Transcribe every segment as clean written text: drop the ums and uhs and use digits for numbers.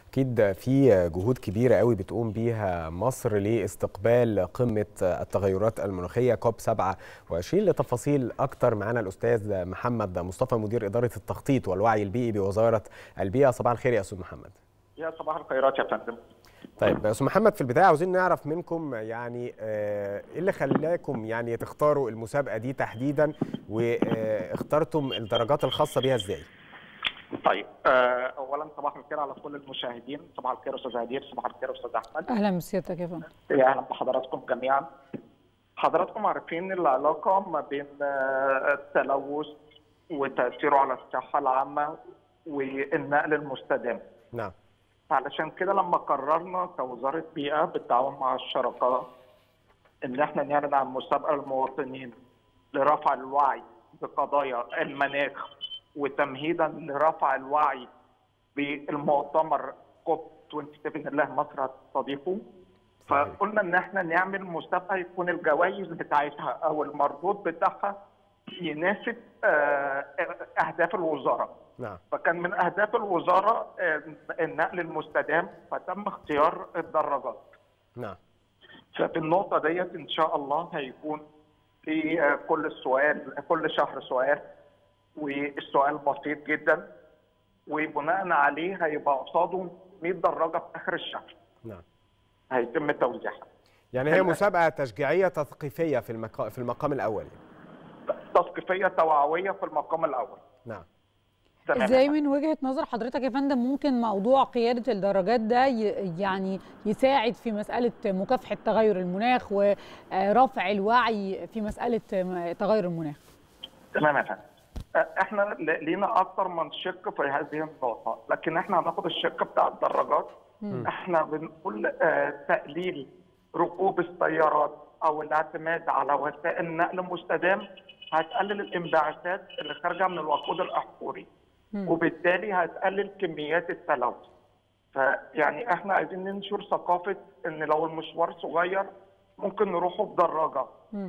أكيد في جهود كبيرة قوي بتقوم بيها مصر لاستقبال قمة التغيرات المناخية كوب 27. لتفاصيل أكتر معنا الأستاذ محمد مصطفى، مدير إدارة التخطيط والوعي البيئي بوزارة البيئة. صباح الخير يا أستاذ محمد. يا صباح الخيرات يا فندم. طيب يا أستاذ محمد، في البداية عاوزين نعرف منكم يعني إيه اللي خلاكم يعني تختاروا المسابقة دي تحديدا، واخترتم الدرجات الخاصة بيها إزاي؟ طيب اولا صباح الخير على كل المشاهدين. صباح الخير استاذ هدير، صباح الخير استاذ احمد. اهلا بسيادتك يا فندم. يا اهلا بحضراتكم جميعا. حضراتكم عارفين العلاقه ما بين التلوث وتاثيره على الصحه العامه والنقل المستدام. نعم. علشان كده لما قررنا كوزاره بيئه بالتعاون مع الشركاء ان احنا نعلن عن مسابقه للمواطنين لرفع الوعي بقضايا المناخ وتمهيدا لرفع الوعي بالمؤتمر كوب 27 اللي مصر هتستضيفه. فقلنا ان احنا نعمل مسابقه يكون الجوائز بتاعتها او المردود بتاعها يناسب اهداف الوزاره. نعم. فكان من اهداف الوزاره النقل المستدام، فتم اختيار الدراجات. نعم. ففي النقطه ديت ان شاء الله هيكون في كل شهر سؤال، والسؤال بسيط جدا، وبناء عليه هيبقى قصاده 100 دراجه في اخر الشهر. نعم. هيتم توزيعها. يعني هي مسابقه تشجيعيه تثقيفيه في المقام الاول. تثقيفيه توعويه في المقام الاول. نعم. ازاي من وجهة نظر حضرتك يا فندم ممكن موضوع قيادة الدراجات ده يعني يساعد في مسألة مكافحة تغير المناخ ورفع الوعي في مسألة تغير المناخ؟ تمام يا فندم. احنا لينا اكثر من شق في هذه النقطه، لكن احنا هناخد الشق بتاع الدراجات. احنا بنقول تقليل ركوب السيارات او الاعتماد على وسائل نقل مستدام هتقلل الانبعاثات اللي خارجه من الوقود الاحفوري، وبالتالي هتقلل كميات التلوث. فيعني احنا عايزين ننشر ثقافه ان لو المشوار صغير ممكن نروحه بدراجه،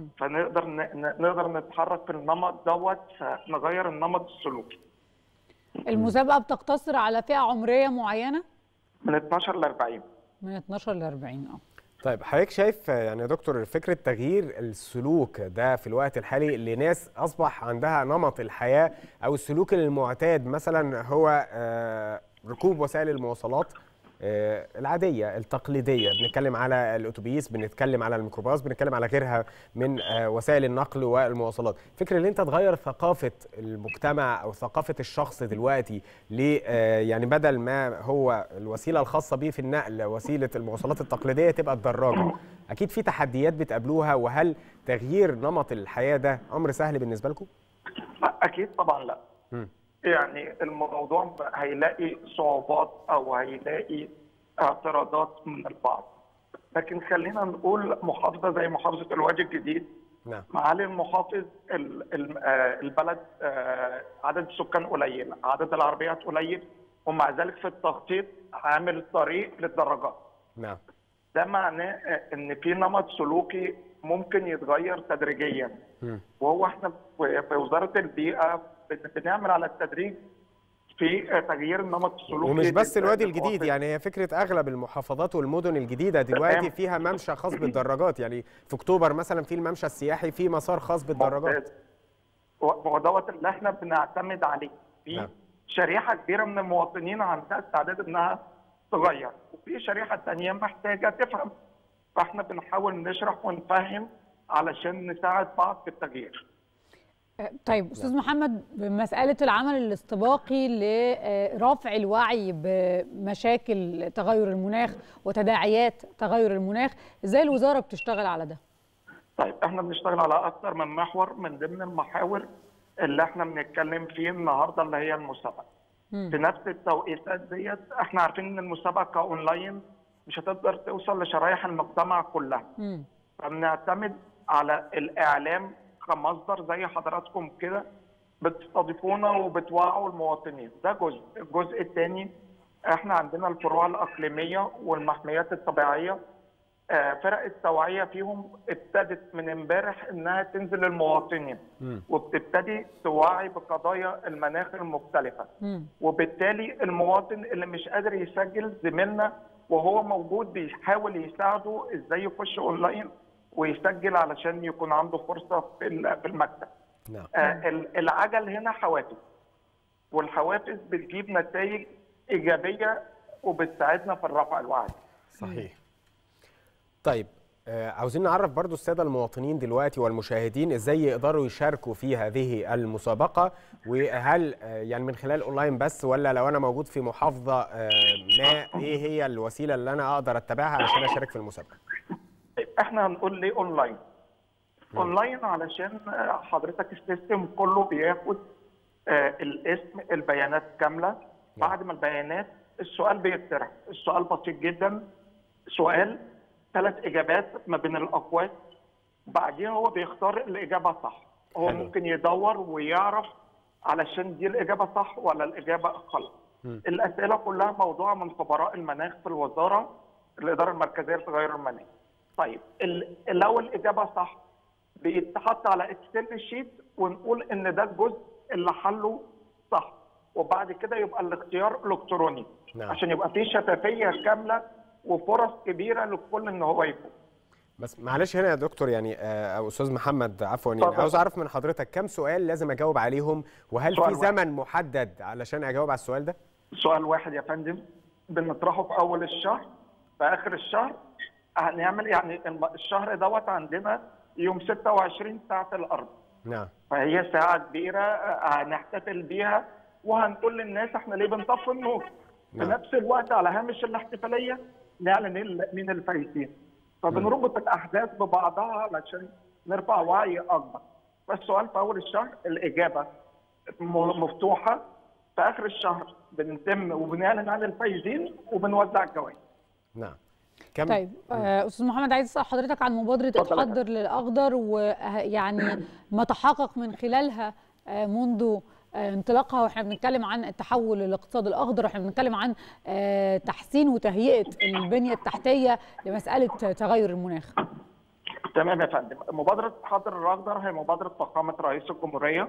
فنقدر نتحرك في النمط دوت، فنغير النمط السلوكي. المسابقه بتقتصر على فئه عمريه معينه؟ من 12 ل 40. من 12 ل 40. طيب حضرتك شايف يعني يا دكتور فكره تغيير السلوك ده في الوقت الحالي لناس اصبح عندها نمط الحياه او السلوك المعتاد، مثلا هو ركوب وسائل المواصلات العادية التقليدية، بنتكلم على الأتوبيس، بنتكلم على الميكروباص، بنتكلم على غيرها من وسائل النقل والمواصلات. فكرة ان انت تغير ثقافة المجتمع او ثقافة الشخص دلوقتي يعني بدل ما هو الوسيلة الخاصة به في النقل وسيلة المواصلات التقليدية تبقى الدراجة. اكيد في تحديات بتقابلوها، وهل تغيير نمط الحياة ده امر سهل بالنسبة لكم؟ اكيد طبعا لا. يعني الموضوع هيلاقي صعوبات او هيلاقي اعتراضات من البعض، لكن خلينا نقول محافظه زي محافظه الوادي الجديد. نعم. معالي المحافظ البلد عدد السكان قليل، عدد العربيات قليل، ومع ذلك في التخطيط عامل طريق للدراجات. نعم. ده معناه ان في نمط سلوكي ممكن يتغير تدريجيا، وهو احنا في وزاره البيئه بنعمل على التدريج في تغيير النمط السلوكي. ومش بس الوادي الجديد، يعني هي فكره اغلب المحافظات والمدن الجديده دلوقتي فيها ممشى خاص بالدراجات. يعني في اكتوبر مثلا في الممشى السياحي في مسار خاص بالدراجات. هو دوت اللي احنا بنعتمد عليه. في شريحه كبيره من المواطنين عندها استعداد انها تغير، وفي شريحه ثانيه محتاجه تفهم، فاحنا بنحاول نشرح ونفهم علشان نساعد بعض في التغيير. طيب استاذ محمد، بمساله العمل الاستباقي لرفع الوعي بمشاكل تغير المناخ وتداعيات تغير المناخ، ازاي الوزاره بتشتغل على ده؟ طيب احنا بنشتغل على اكثر من محور من ضمن المحاور اللي احنا بنتكلم فيه النهارده اللي هي المسابقه. في نفس التوقيتات ديت احنا عارفين ان المسابقه كاونلاين مش هتقدر توصل لشرايح المجتمع كلها. فبنعتمد على الاعلام كمصدر زي حضراتكم كده، بتستضيفونا وبتوعوا المواطنين. ده جزء. الجزء الثاني احنا عندنا الفروع الاقليميه والمحميات الطبيعيه فرق التوعيه فيهم ابتدت من امبارح انها تنزل للمواطنين وبتبتدي توعي بقضايا المناخ المختلفه. وبالتالي المواطن اللي مش قادر يسجل، زميلنا وهو موجود بيحاول يساعده ازاي يخش اونلاين ويسجل علشان يكون عنده فرصه في المكتب. العجل هنا حوافز، والحوافز بتجيب نتائج ايجابيه وبتساعدنا في الرفع الوعي. صحيح. طيب عاوزين نعرف برضو السادة المواطنين دلوقتي والمشاهدين ازاي يقدروا يشاركوا في هذه المسابقة، وهل يعني من خلال اونلاين بس، ولا لو انا موجود في محافظة ما ايه هي الوسيلة اللي انا اقدر اتبعها علشان اشارك في المسابقة؟ احنا هنقول ليه اونلاين. اونلاين علشان حضرتك السيستم كله بياخد الاسم، البيانات كاملة. بعد ما البيانات، السؤال بيطرح. السؤال بسيط جدا، سؤال 3 إجابات ما بين الأقواس، بعديها هو بيختار الإجابة صح. هو ممكن يدور ويعرف علشان دي الإجابة صح ولا الإجابة غلط. الأسئلة كلها موضوعة من خبراء المناخ في الوزارة، الإدارة المركزية لتغير المناخ. طيب لو الإجابة صح بيتحط على اكسل شيت ونقول إن ده الجزء اللي حله صح، وبعد كده يبقى الاختيار إلكتروني عشان يبقى فيه شفافية كاملة وفرص كبيره للكل ان هو يفوز. بس معلش هنا يا دكتور يعني او استاذ محمد عفوا، يعني عاوز اعرف من حضرتك كم سؤال لازم اجاوب عليهم، وهل في زمن محدد علشان اجاوب على السؤال ده؟ سؤال واحد يا فندم، بنطرحه في اول الشهر، في اخر الشهر هنعمل يعني الشهر دوت عندنا يوم 26 ساعه الارض. نعم. فهي ساعه كبيره هنحتفل بيها وهنقول للناس احنا ليه بنطفي النور. في نفس الوقت على هامش الاحتفاليه نعلن مين الفايزين. فبنربط الاحداث ببعضها علشان نرفع وعي اكبر. فالسؤال في اول الشهر، الاجابه مفتوحه. في اخر الشهر بنتم وبنعلن عن الفايزين وبنوزع الجوائز. نعم. طيب استاذ محمد، عايز اسال حضرتك عن مبادره اتحضر للاخضر، ويعني ما تحقق من خلالها منذ انطلاقها، واحنا بنتكلم عن التحول للاقتصاد الاخضر، واحنا بنتكلم عن تحسين وتهيئه البنيه التحتيه لمساله تغير المناخ. تمام يا فندم. مبادره اتحضر الاخضر هي مبادره فخامه رئيس الجمهوريه،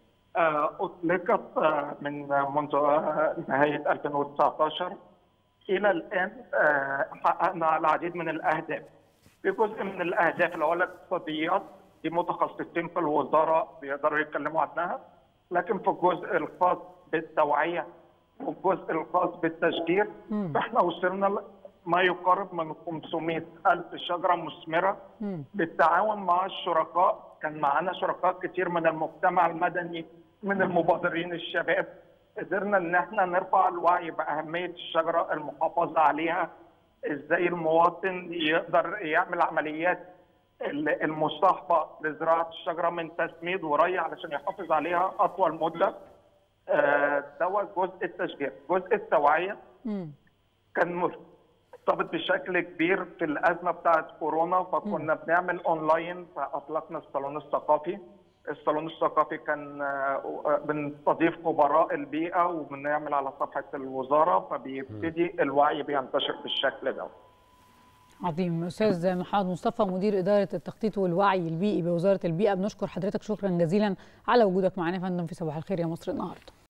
اطلقت منذ نهايه 2019 الى الان. حققنا العديد من الاهداف. في جزء من الاهداف اللي هو الاقتصاديات دي متخصصين في الوزاره بيقدروا يتكلموا عنها، لكن في الجزء الخاص بالتوعيه والجزء الخاص بالتشجير فاحنا وصلنا ما يقارب من 500,000 شجره مثمره بالتعاون مع الشركاء. كان معانا شركاء كتير من المجتمع المدني، من المبادرين الشباب. قدرنا ان احنا نرفع الوعي باهميه الشجره، المحافظه عليها، ازاي المواطن يقدر يعمل عمليات المصاحبه لزراعه الشجره من تسميد وري علشان يحافظ عليها اطول مده. دوت جزء التشجير. جزء التوعيه كان مرتبط بشكل كبير في الازمه بتاعت كورونا، فكنا بنعمل اونلاين، فاطلقنا الصالون الثقافي. الصالون الثقافي كان بنستضيف خبراء البيئه وبنعمل على صفحه الوزاره، فبيبتدي الوعي بينتشر بالشكل ده. عظيم. استاذ محمد مصطفى، مدير اداره التخطيط والوعي البيئي بوزاره البيئه، بنشكر حضرتك شكرا جزيلا على وجودك معنا يا فندم في صباح الخير يا مصر النهارده.